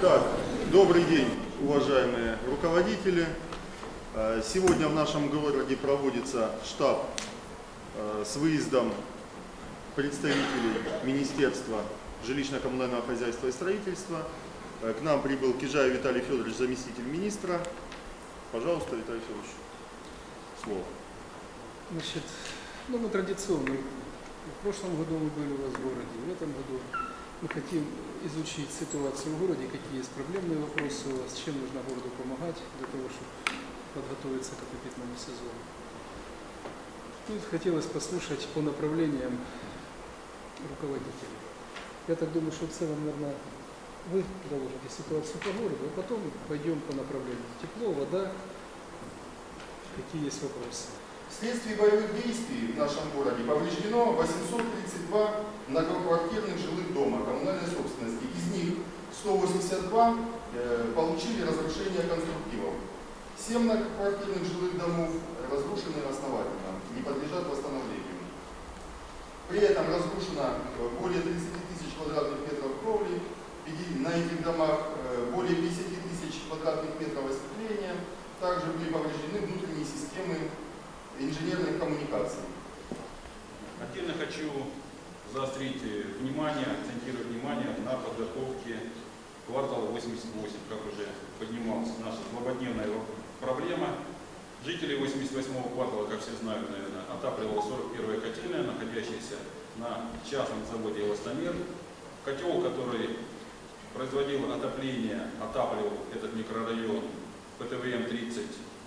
Так, добрый день, уважаемые руководители. Сегодня в нашем городе проводится штаб с выездом представителей Министерства жилищно-коммунального хозяйства и строительства. К нам прибыл Кижаев Виталий Федорович, заместитель министра. Пожалуйста, Виталий Федорович, слово. Значит, мы традиционно, в прошлом году мы были у вас в городе, в этом году мы хотим изучить ситуацию в городе, какие есть проблемные вопросы у вас, чем нужно городу помогать для того, чтобы подготовиться к отопительному сезону. Тут хотелось послушать по направлениям руководителей. Я так думаю, что в целом, наверное, вы доложите ситуацию по городу, а потом пойдем по направлениям. Тепло, вода, какие есть вопросы. Вследствие боевых действий в нашем городе повреждено 832 многоквартирных жилых дома коммунальной собственности. Из них 182 получили разрушение конструктивов. 7 многоквартирных жилых домов разрушены основательно, не подлежат восстановлению. При этом разрушено более 30 тысяч квадратных метров кровли, на этих домах более 50 тысяч квадратных метров осветления. Также были повреждены внутренние системы инженерных коммуникаций. Отдельно хочу заострить внимание, акцентировать внимание на подготовке квартала 88, как уже поднималась наша злободневная проблема. Жители 88-го квартала, как все знают, наверное, отапливала 41-я котельная, находящаяся на частном заводе «Эластомер». Котел, который производил отопление, отапливал этот микрорайон ПТВМ-30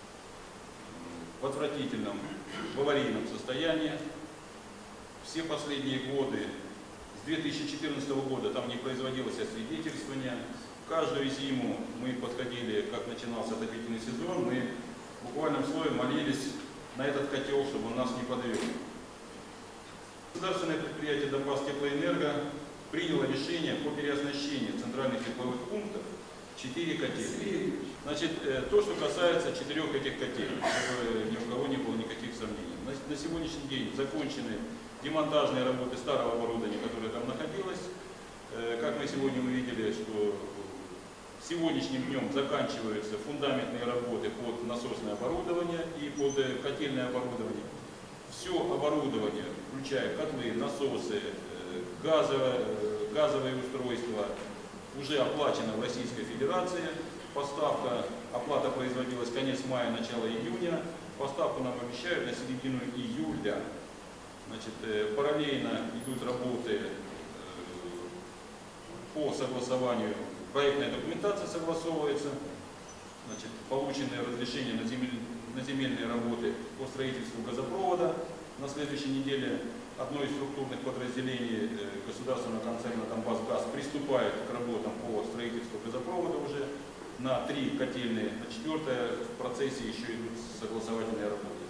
в отвратительном, в аварийном состоянии. Все последние годы, с 2014 года, там не производилось освидетельствование. Каждую зиму мы подходили, как начинался отопительный сезон, мы в буквальном слое молились на этот котел, чтобы он нас не подвел. Государственное предприятие «Донбасс Теплоэнерго» приняло решение по переоснащению центральных тепловых пунктов 4 котельные. Значит, то, что касается 4 этих котелей, чтобы ни у кого не было никаких сомнений. На сегодняшний день закончены демонтажные работы старого оборудования, которое там находилось. Как мы сегодня увидели, что сегодняшним днем заканчиваются фундаментные работы под насосное оборудование и под котельное оборудование. Все оборудование, включая котлы, насосы, газовые устройства, уже оплачено в Российской Федерации. Поставка, оплата производилась конец мая, начало июня. Поставку нам обещают на середину июля. Значит, параллельно идут работы по согласованию. Проектная документация согласовывается. Значит, полученные разрешения на земельные работы по строительству газопровода. На следующей неделе одно из структурных подразделений государственного концерна «Донбассгаз» приступает к работам по строительству газопровода уже на 3 котельные, на 4-е в процессе еще идут согласовательные работы.